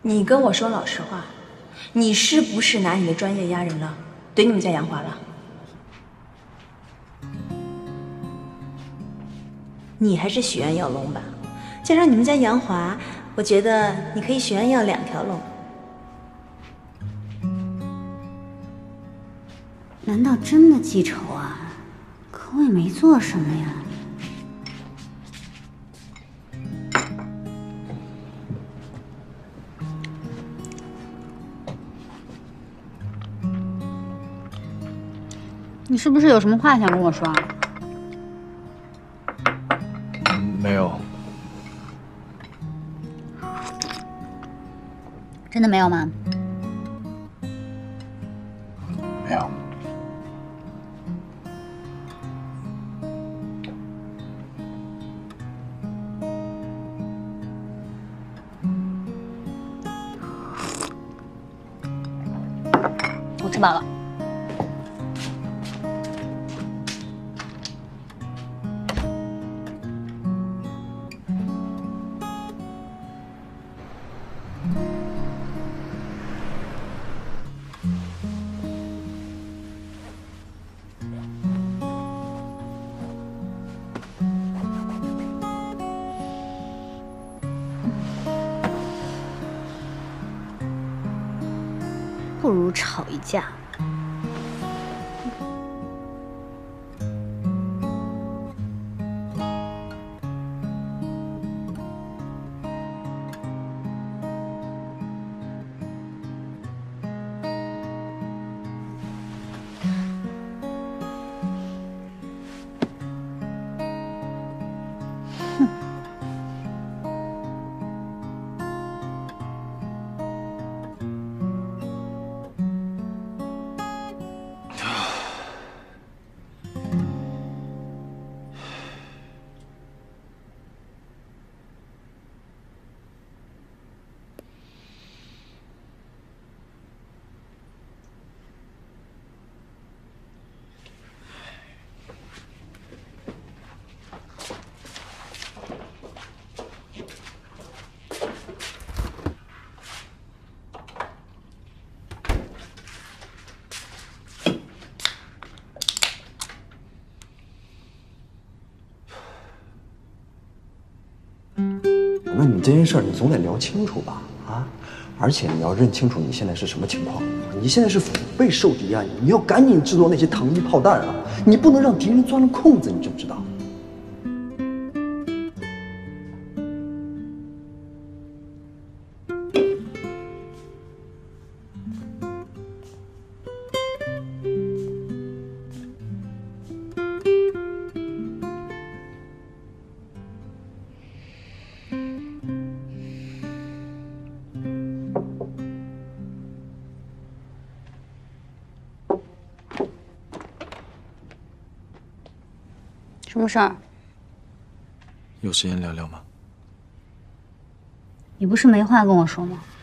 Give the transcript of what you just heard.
你跟我说老实话，你是不是拿你的专业压人了，怼你们家杨华了？你还是许愿要龙吧？加上你们家杨华，我觉得你可以许愿要2条龙。 难道真的记仇啊？可我也没做什么呀。你是不是有什么话想跟我说啊？ 没有。 真的没有吗？ 没有。 我吃饱了。不如吵一架。 那你这件事儿，你总得聊清楚吧？啊，而且你要认清楚你现在是什么情况。你现在是腹背受敌啊！你要赶紧制作那些糖衣炮弹啊！你不能让敌人钻了空子，你知不知道？ 什么事儿？ 有时间聊聊吗？ 你不是没话跟我说吗？